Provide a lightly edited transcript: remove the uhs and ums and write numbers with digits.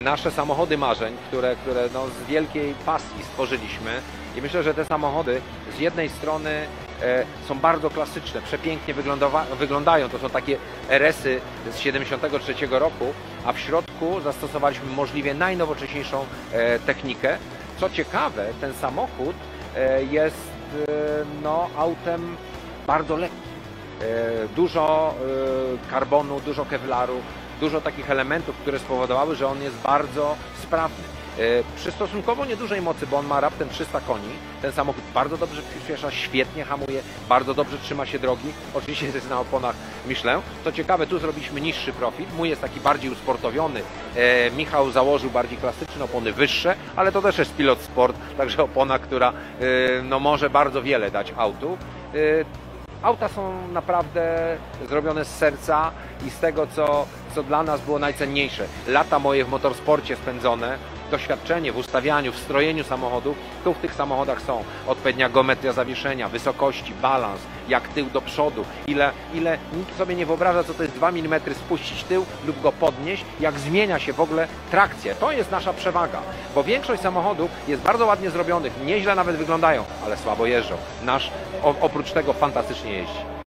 nasze samochody marzeń, które no, z wielkiej pasji stworzyliśmy i myślę, że te samochody z jednej strony są bardzo klasyczne, przepięknie wyglądają, to są takie RS-y z 73 roku, a w środku zastosowaliśmy możliwie najnowocześniejszą technikę. Co ciekawe, ten samochód jest no, autem bardzo lekkim. Dużo karbonu, dużo kevlaru, dużo takich elementów, które spowodowały, że on jest bardzo sprawny. Przy stosunkowo niedużej mocy, bo on ma raptem 300 koni, ten samochód bardzo dobrze przyspiesza, świetnie hamuje, bardzo dobrze trzyma się drogi. Oczywiście jest na oponach Michelin. Co ciekawe, tu zrobiliśmy niższy profil, mój jest taki bardziej usportowiony. Michał założył bardziej klasyczne opony, wyższe, ale to też jest pilot sport, także opona, która no, może bardzo wiele dać autu. Auta są naprawdę zrobione z serca i z tego, co dla nas było najcenniejsze. Lata moje w motorsporcie spędzone, doświadczenie w ustawianiu, w strojeniu samochodów, tu w tych samochodach są. Odpowiednia geometria zawieszenia, wysokości, balans, jak tył do przodu, ile nikt sobie nie wyobraża, co to jest 2 mm spuścić tył lub go podnieść, jak zmienia się w ogóle trakcja. To jest nasza przewaga, bo większość samochodów jest bardzo ładnie zrobionych, nieźle nawet wyglądają, ale słabo jeżdżą. Nasz oprócz tego fantastycznie jeździ.